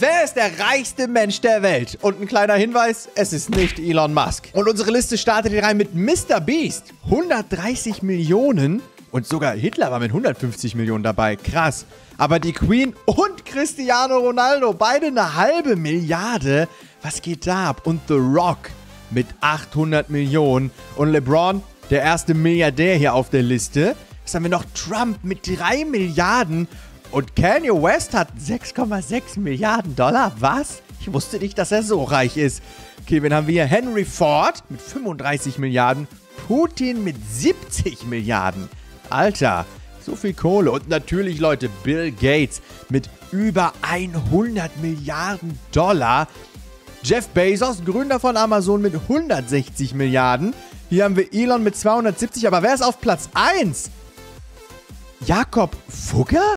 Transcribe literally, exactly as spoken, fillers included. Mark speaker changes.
Speaker 1: Wer ist der reichste Mensch der Welt? Und ein kleiner Hinweis, es ist nicht Elon Musk. Und unsere Liste startet hier rein mit Mister Beast. hundertdreißig Millionen. Und sogar Hitler war mit hundertfünfzig Millionen dabei. Krass. Aber die Queen und Cristiano Ronaldo, beide eine halbe Milliarde. Was geht da ab? Und The Rock mit achthundert Millionen. Und LeBron, der erste Milliardär hier auf der Liste. Was haben wir noch? Trump mit drei Milliarden. Und Kanye West hat sechs Komma sechs Milliarden Dollar. Was? Ich wusste nicht, dass er so reich ist. Okay, wen haben wir hier? Henry Ford mit fünfunddreißig Milliarden. Putin mit siebzig Milliarden. Alter, so viel Kohle. Und natürlich, Leute, Bill Gates mit über hundert Milliarden Dollar. Jeff Bezos, Gründer von Amazon, mit hundertsechzig Milliarden. Hier haben wir Elon mit zweihundertsiebzig. Aber wer ist auf Platz eins? Jakob Fugger?